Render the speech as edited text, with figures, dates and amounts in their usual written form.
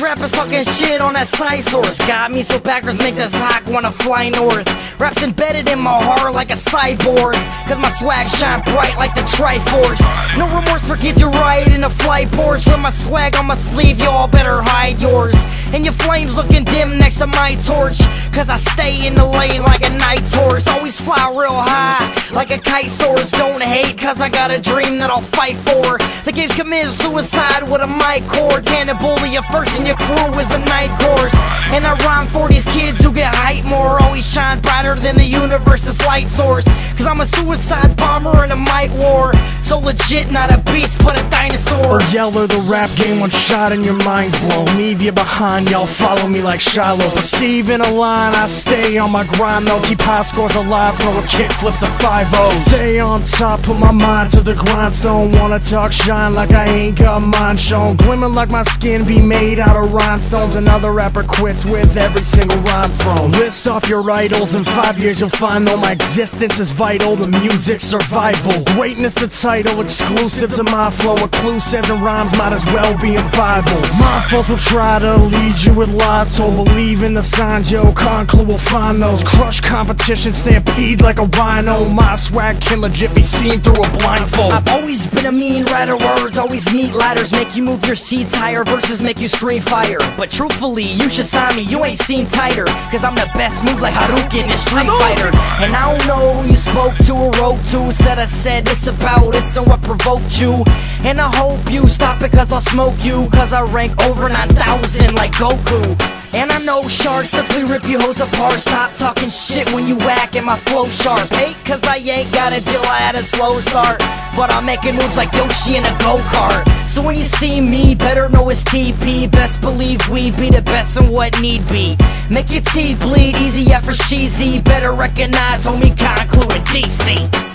rappers talking shit on that side source. Got me so backwards make the Zoc wanna fly north. Rap's embedded in my heart like a cyborg, cause my swag shine bright like the Triforce. No remorse for kids who ride in a flight Porsche. With my swag on my sleeve, y'all better hide yours. And your flames looking dim next to my torch, cause I stay in the lane like a night horse. Always fly real high like a kite soars. Don't hate cause I got a dream that I'll fight for. The game's commit suicide with a mic cord. Can't bully you first and your crew is the night course. And I rhyme for these kids who get hype more. Always shine brighter than the universe's light source, cause I'm a suicide bomber in a mic war. So legit, not a beast but a dinosaur. Yeller, the rap game, one shot and your mind's blown. Leave you behind, y'all follow me like Shiloh. Perceiving a line, I stay on my grind though. Keep high scores alive, throw a kick, flips a 5-0. Stay on top, put my mind to the grindstone. Wanna talk shine like I ain't got mine shown. Glimmer like my skin be made out of rhinestones. Another rapper quits with every single rhyme thrown. List off your idols, in 5 years you'll find though my existence is vital. The music's survival, greatness the title, exclusive to my flow. A clue says in rhymes might as well be in Bibles. My folks will try to lead you with lies, so believe in the signs, yo. Conclue will find those. Crush competition, stampede like a rhino. My swag can legit be seen through a blindfold. I've always been a mean writer, words always meet ladders. Make you move your seats higher, verses make you scream fire. But truthfully, you should sign me, you ain't seen tighter, cause I'm the best move like Hadouken in Street Fighter. And I don't know who you spoke to or wrote to. Said I said this about this and what provoked you. And I hope you stop it cause I'll smoke you, cause I rank over 9,000 like Goku. And I know sharks simply rip you hoes apart. Stop talking shit when you whack and my flow sharp. Hate cause I ain't got a deal, I had a slow start, but I'm making moves like Yoshi in a go-kart. So when you see me, better know it's TP. Best believe we be the best in what need be. Make your teeth bleed, easy after cheesy. Better recognize homie Conclue in DC.